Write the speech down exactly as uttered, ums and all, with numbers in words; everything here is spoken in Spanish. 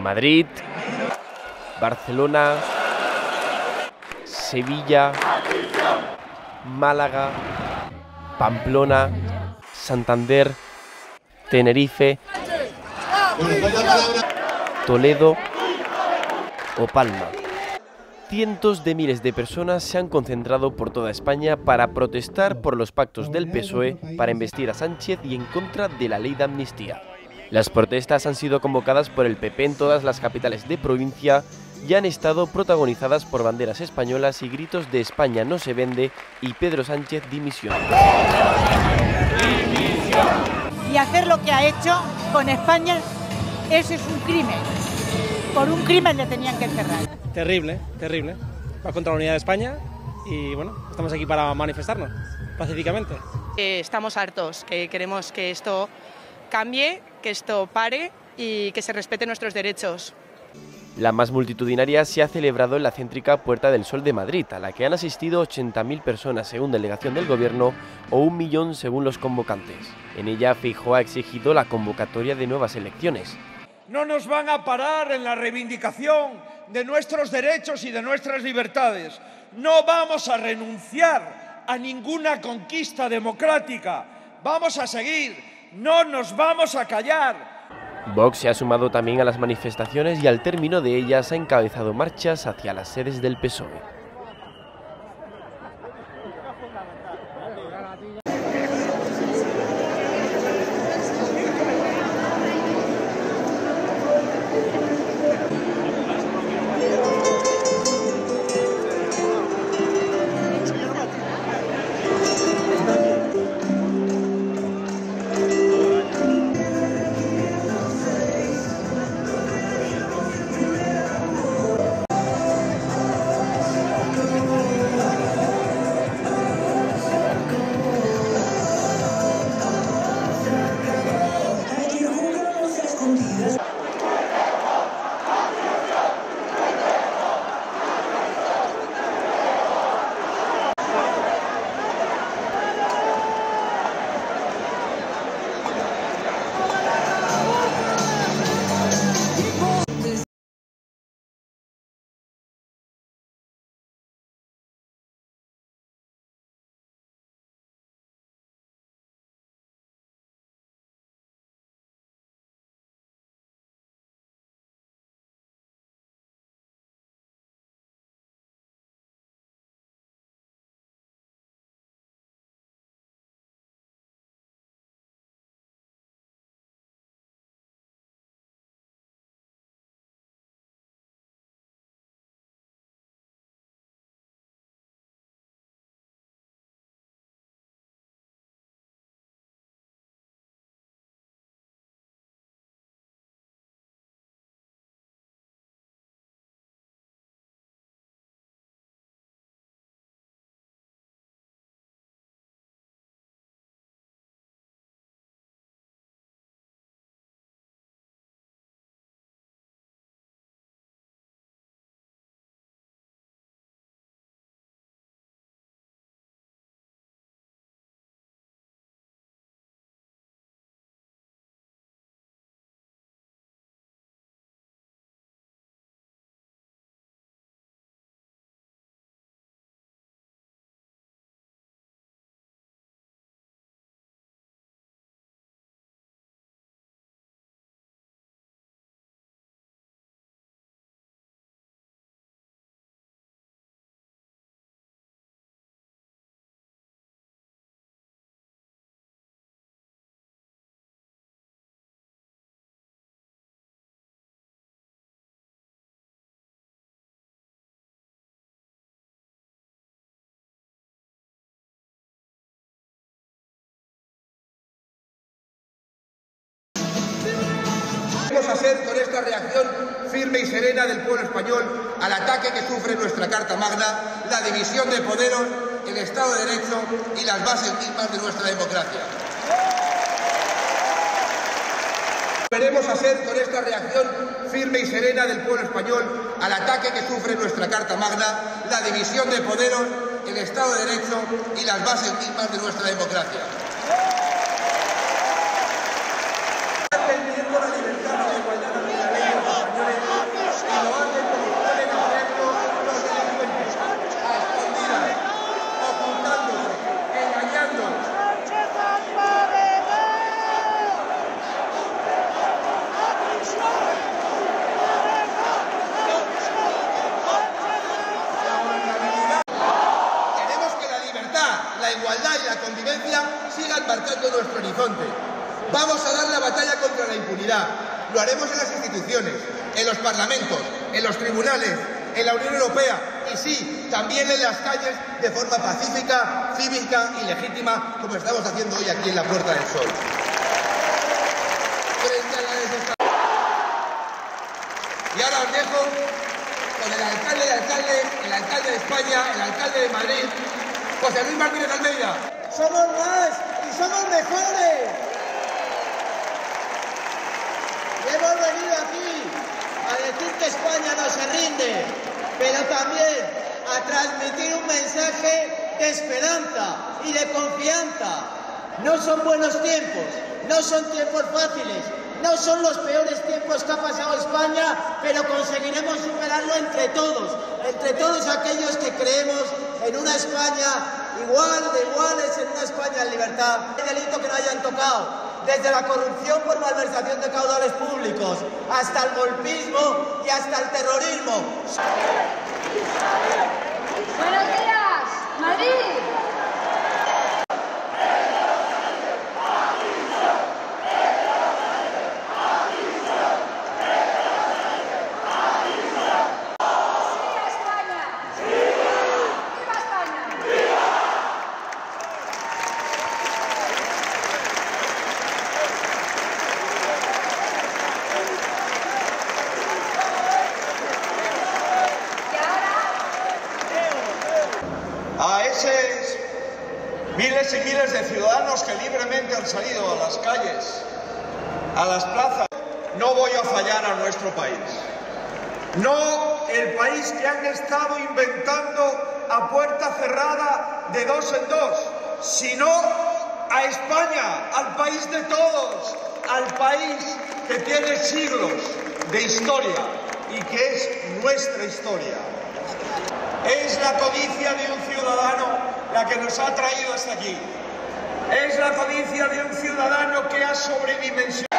Madrid, Barcelona, Sevilla, Málaga, Pamplona, Santander, Tenerife, Toledo o Palma. Cientos de miles de personas se han concentrado por toda España para protestar por los pactos del P S O E para investir a Sánchez y en contra de la ley de amnistía. Las protestas han sido convocadas por el P P en todas las capitales de provincia y han estado protagonizadas por banderas españolas y gritos de España no se vende y Pedro Sánchez dimisión. Y hacer lo que ha hecho con España, eso es un crimen. Por un crimen le tenían que encerrar. Terrible, terrible. Va contra la unidad de España y bueno, estamos aquí para manifestarnos pacíficamente. Eh, estamos hartos, que queremos que esto cambie, que esto pare y que se respeten nuestros derechos. La más multitudinaria se ha celebrado en la céntrica Puerta del Sol de Madrid, a la que han asistido ochenta mil personas según delegación del Gobierno o un millón según los convocantes. En ella Feijóo ha exigido la convocatoria de nuevas elecciones. No nos van a parar en la reivindicación de nuestros derechos y de nuestras libertades. No vamos a renunciar a ninguna conquista democrática. Vamos a seguir, no nos vamos a callar. Vox se ha sumado también a las manifestaciones y al término de ellas ha encabezado marchas hacia las sedes del P S O E. Queremos hacer con esta reacción firme y serena del pueblo español al ataque que sufre nuestra Carta Magna, la división de poderes, el Estado de Derecho y las bases mismas de nuestra democracia. Queremos hacer con esta reacción firme y serena del pueblo español al ataque que sufre nuestra Carta Magna, la división de poderes, el Estado de Derecho y las bases mismas de nuestra democracia. Defendiendo la libertad y la igualdad de los españoles marcando nuestro horizonte. Vamos a dar la batalla contra la impunidad. Lo haremos en las instituciones, en los parlamentos, en los tribunales, en la Unión Europea y sí, también en las calles de forma pacífica, cívica y legítima, como estamos haciendo hoy aquí en la Puerta del Sol. Frente a la desestabilización. Y ahora os dejo con el alcalde de alcaldes, el alcalde de España, el alcalde de Madrid, José Luis Martínez Almeida. Somos más y somos mejores. Y hemos venido aquí a decir que España no se rinde, pero también a transmitir un mensaje de esperanza y de confianza. No son buenos tiempos, no son tiempos fáciles, no son los peores tiempos que ha pasado España, pero conseguiremos superarlo entre todos, entre todos aquellos que creemos en una España igual, de iguales, en una España en libertad. El delito que no hayan tocado, desde la corrupción por malversación de caudales públicos, hasta el golpismo y hasta el terrorismo. Buenos días, Madrid. A esos miles y miles de ciudadanos que libremente han salido a las calles, a las plazas, no voy a fallar a nuestro país. No el país que han estado inventando a puerta cerrada de dos en dos, sino a España, al país de todos, al país que tiene siglos de historia y que es nuestra historia. Es la codicia de un ciudadano la que nos ha traído hasta aquí. Es la codicia de un ciudadano que ha sobredimensionado.